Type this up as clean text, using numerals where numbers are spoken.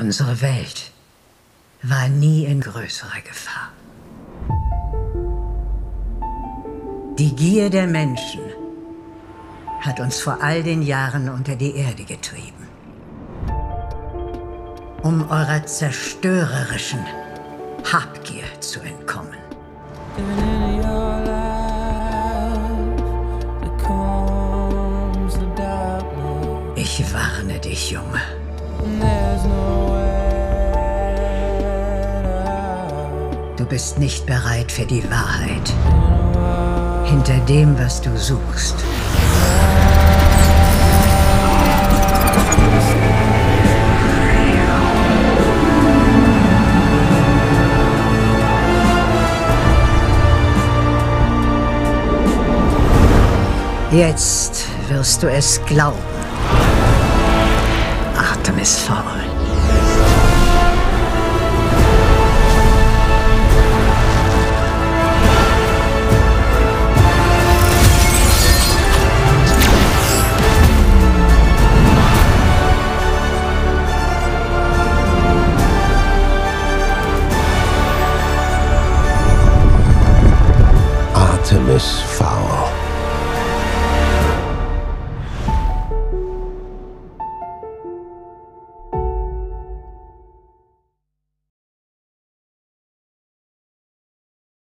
Unsere Welt war nie in größerer Gefahr. Die Gier der Menschen hat uns vor all den Jahren unter die Erde getrieben. Um eurer zerstörerischen Habgier zu entkommen. Ich warne dich, Junge. Du bist nicht bereit für die Wahrheit. Hinter dem, was du suchst. Jetzt wirst du es glauben. Artemis Fowl.